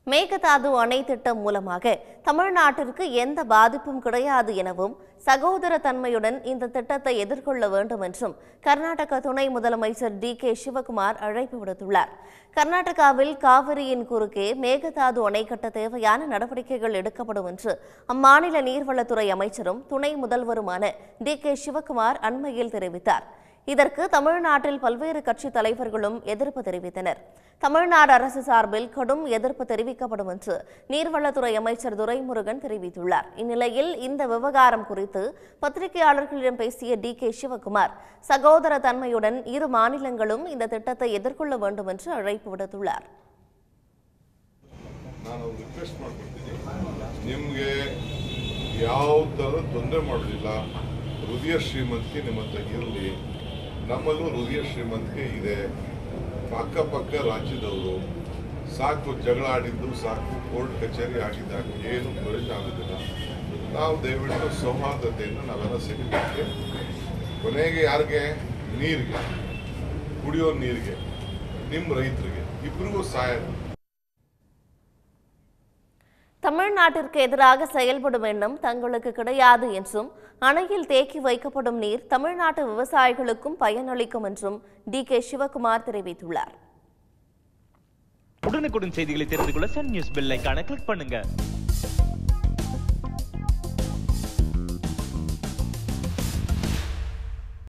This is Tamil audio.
மேகதாது அணை திட்டம் மூலமாக தமிழ்நாட்டிற்கு எந்த பாதிப்பும் கிடையாது எனவும் சகோதர தன்மையுடன் இந்த திட்டத்தை எதிர்கொள்ள வேண்டும் என்றும் கர்நாடக துணை முதலமைச்சர் டி.கே. சிவகுமார் அழைப்பு விடுத்துள்ளார். கர்நாடகாவில் காவிரியின் குறுக்கே மேகதாது அணை கட்ட தேவையான நடவடிக்கைகள் எடுக்கப்படும் என்று அம்மாநில நீர்வளத்துறை அமைச்சரும் துணை முதல்வருமான டி.கே. சிவகுமார் அண்மையில் தெரிவித்தார். இதற்கு தமிழ்நாட்டில் பல்வேறு கட்சித் தலைவர்களும் எதிர்ப்பு தெரிவித்தனர். தமிழ்நாடு அரசு சார்பில் கடும் எதிர்ப்பு தெரிவிக்கப்படும் என்று நீர்வளத்துறை அமைச்சர் துரைமுருகன் தெரிவித்துள்ளார். இந்நிலையில் இந்த விவகாரம் குறித்து பத்திரிகையாளர்களிடம் பேசிய டி.கே. சிவகுமார் சகோதர தன்மையுடன் இரு மாநிலங்களும் இந்த திட்டத்தை எதிர்கொள்ள வேண்டும் என்று அழைப்பு விடுத்துள்ளார். ನಮ್ಮಲ್ಲೂ ಹೃದಯ ಶ್ರೀಮಂತಿಕೆ ಇದೆ. ಅಕ್ಕಪಕ್ಕ ರಾಜ್ಯದವರು ಸಾಕು ಜಗಳ ಆಡಿದ್ದು, ಸಾಕು ಕೋರ್ಟ್ ಕಚೇರಿ ಆಗಿದ್ದಾಗ ಏನು ಪ್ರಯೋಜನ ಆಗೋದಿಲ್ಲ. ನಾವು ದಯವಿಟ್ಟು ಸೌಹಾರ್ದತೆಯನ್ನು ನಾವೆಲ್ಲ ಸಿಗಬೇಕು. ಕೊನೆಗೆ ಯಾರಿಗೆ? ನೀರಿಗೆ, ಕುಡಿಯೋ ನೀರಿಗೆ, ನಿಮ್ಮ ರೈತರಿಗೆ ಇಬ್ಬರಿಗೂ ಸಹಾಯ. தமிழ்நாட்டிற்கு எதிராக செயல்படும் எண்ணம் தங்களுக்கு கிடையாது என்றும் அணையில் தேக்கி வைக்கப்படும் நீர் தமிழ்நாட்டு விவசாயிகளுக்கும் பயனளிக்கும் என்றும் டி.கே. சிவகுமார் தெரிவித்துள்ளார். உடனுக்குடன் செய்திகளை தெரிந்து கொள்ள சன் நியூஸ் பெல் ஐகானை கிளிக் பண்ணுங்க.